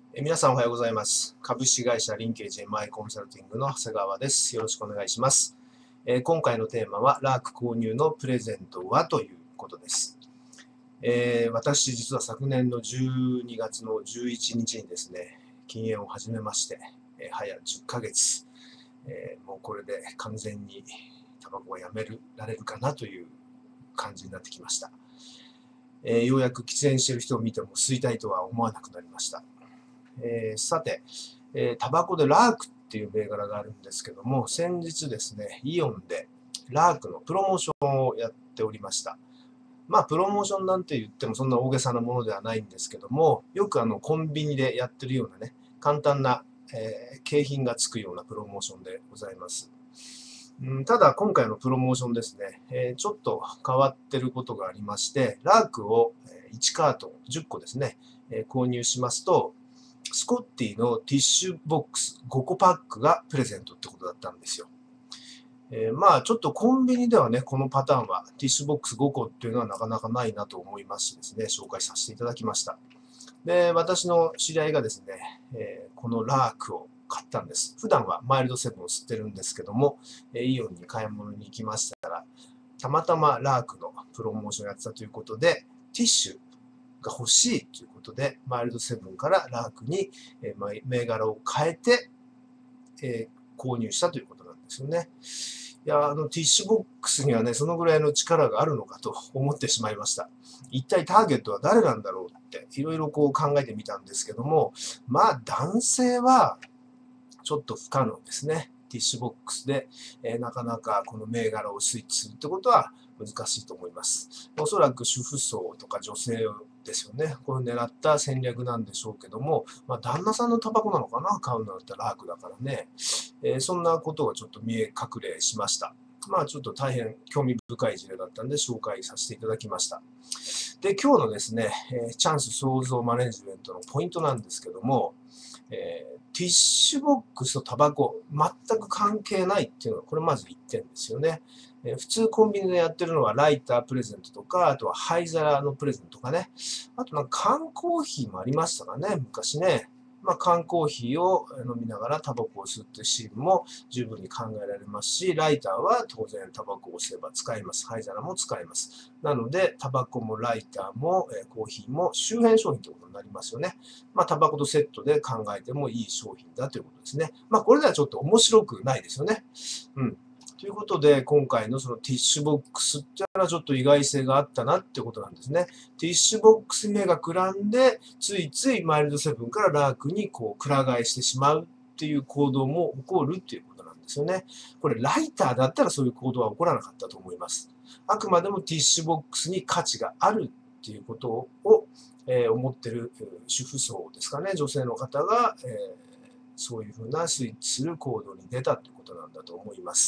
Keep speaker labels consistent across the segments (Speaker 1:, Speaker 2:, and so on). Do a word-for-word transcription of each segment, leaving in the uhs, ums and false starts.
Speaker 1: え皆さんおはようございます。株式会社リンケージ エムアイ コンサルティングの長谷川です。よろしくお願いします。えー今回のテーマは、ラーク購入のプレゼントはということです。えー私、実は昨年のじゅうにがつのじゅういちにちにですね、禁煙を始めまして、えー早じゅっかげつ、えーもうこれで完全にタバコがやめられるかなという感じになってきました。えーようやく喫煙している人を見ても吸いたいとは思わなくなりました。えーさて、えータバコでラークっていう銘柄があるんですけども、先日ですね、イオンでラークのプロモーションをやっておりました。まあ、プロモーションなんて言ってもそんな大げさなものではないんですけども、よくあのコンビニでやってるようなね、簡単な、えー景品がつくようなプロモーションでございます。うん、ただ、今回のプロモーションですね、えーちょっと変わってることがありまして、ラークをいちカートン、じゅっこですね、えー購入しますと、スコッティのティッシュボックスごこパックがプレゼントってことだったんですよ。えーまあ、ちょっとコンビニではね、このパターンはティッシュボックスごこっていうのはなかなかないなと思いますしですね、紹介させていただきました。で、私の知り合いがですね、えーこのラークを買ったんです。普段はマイルドセブンを吸ってるんですけども、えーイオンに買い物に行きましたら、たまたまラークのプロモーションをやってたということで、ティッシュが欲しいということで、マイルドセブンからラークに、えー銘柄を変えて、えー購入したということなんですよね。いや、あのティッシュボックスにはね、そのぐらいの力があるのかと思ってしまいました。一体ターゲットは誰なんだろうって、いろいろこう考えてみたんですけども、まあ男性はちょっと不可能ですね。ティッシュボックスで、えーなかなかこの銘柄をスイッチするってことは難しいと思います。おそらく主婦層とか女性ですよね。これを狙った戦略なんでしょうけども、まあ、旦那さんのタバコなのかな、買うのだったらラークだからね。えーそんなことがちょっと見え隠れしました。まあちょっと大変興味深い事例だったんで紹介させていただきました。で、今日のですね、えーチャンス創造マネジメントのポイントなんですけども、えーティッシュボックスとタバコ、全く関係ないっていうのは、これまずいってんですよね。えー普通コンビニでやってるのはライタープレゼントとか、あとは灰皿のプレゼントとかね。あとなんか缶コーヒーもありましたかね、昔ね。まあ、缶コーヒーを飲みながらタバコを吸ってシーンも十分に考えられますし、ライターは当然タバコを吸えば使います。灰皿も使えます。なので、タバコもライターも、えーコーヒーも周辺商品ということになりますよね。まあ、タバコとセットで考えてもいい商品だということですね。まあ、これではちょっと面白くないですよね。うん。ということで、今回のそのティッシュボックスっていうのはちょっと意外性があったなってことなんですね。ティッシュボックス目がくらんで、ついついマイルドセブンからラークにこう、くら替えしてしまうっていう行動も起こるっていうことなんですよね。これ、ライターだったらそういう行動は起こらなかったと思います。あくまでもティッシュボックスに価値があるっていうことを、えー思ってる主婦層ですかね、女性の方が、えーそういうふうなスイッチする行動に出たということなんだと思います。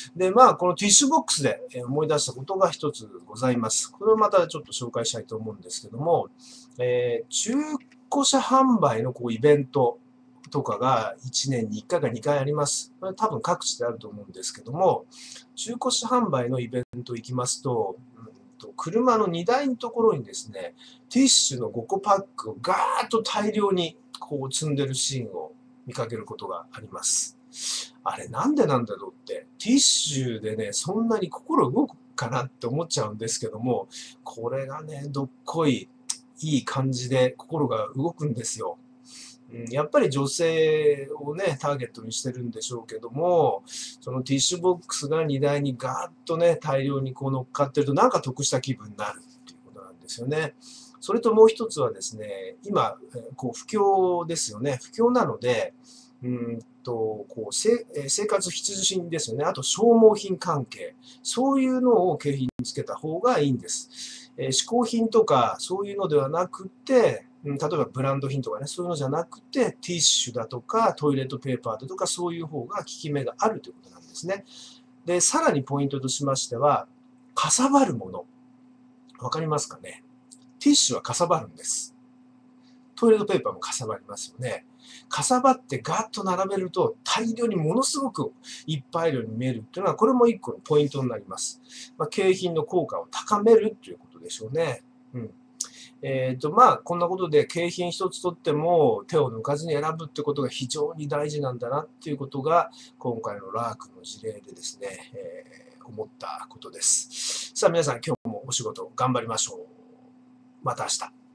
Speaker 1: で、まあ、このティッシュボックスで思い出したことが一つございます。これをまたちょっと紹介したいと思うんですけども、えー中古車販売のこうイベントとかがいちねんにいっかいかにかいあります。これ多分各地であると思うんですけども、中古車販売のイベント行きますと、うんと車の荷台のところにですね、ティッシュのごこパックをガーッと大量にこう積んでるシーンを見かけることがあります。あれなんでなんだろうって、ティッシュでね、そんなに心動くかなって思っちゃうんですけども、これがね、どっこい、いい感じで心が動くんですよ。うんやっぱり女性をね、ターゲットにしてるんでしょうけども、そのティッシュボックスが荷台にガーッとね、大量にこう乗っかってると、なんか得した気分になるっていうことなんですよね。それともう一つはですね、今、こう不況ですよね。不況なので、うんとこう生生活必需品ですよね。あと消耗品関係。そういうのを景品につけた方がいいんです。えー、嗜好品とかそういうのではなくて、うん、例えばブランド品とかね、そういうのじゃなくて、ティッシュだとか、トイレットペーパーだとか、そういう方が効き目があるということなんですね。で、さらにポイントとしましては、かさばるもの。わかりますかね？ティッシュはかさばるんです。トイレットペーパーもかさばりますよね。かさばってガーッと並べると大量にものすごくいっぱいあるように見えるっていうのは、これも一個のポイントになります。まあ、景品の効果を高めるっていうことでしょうね。うん。 えっと、まあ、こんなことで景品一つとっても手を抜かずに選ぶってことが非常に大事なんだなっていうことが、今回のラークの事例でですね、えー思ったことです。さあ皆さん、今日もお仕事頑張りましょう。また明日。